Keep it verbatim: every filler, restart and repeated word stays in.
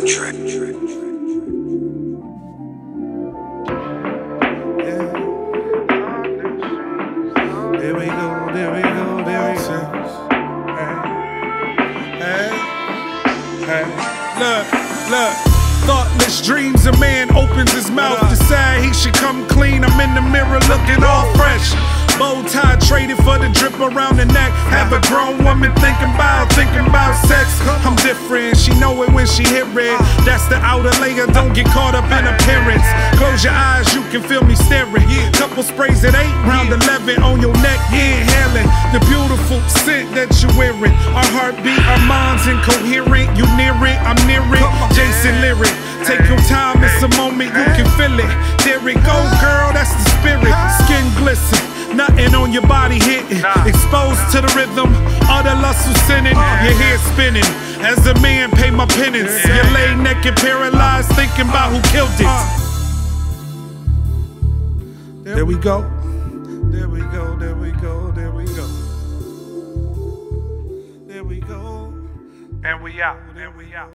Track. There we go, there we go, there we go. Hey, hey, hey. Look, look. Thoughtless dreams, a man opens his mouth, decide he should come clean. I'm in the mirror looking all fresh. Bow tie traded for the drip around the neck. Have a grown woman thinking about, thinking about sex. I'm different, she know it when she hit red. That's the outer layer, don't get caught up in appearance. Close your eyes, you can feel me staring. Couple sprays at eight, round eleven on your neck, yeah, inhaling the beautiful scent that you're wearing. Our heartbeat, our minds incoherent. You near it, I'm near it. Jason lyric, take your time, it's a moment, you can feel it. There it go, girl, that's the spirit. Skin glisten, nothing on your body hitting. Exposed to the rhythm, all the lust was sinning. Your hair spinning, as a man pay my penance. You lay naked, paralyzed, thinking about who killed it. There we go. There we go, there we go, there we go. There we go. And we out, and we out.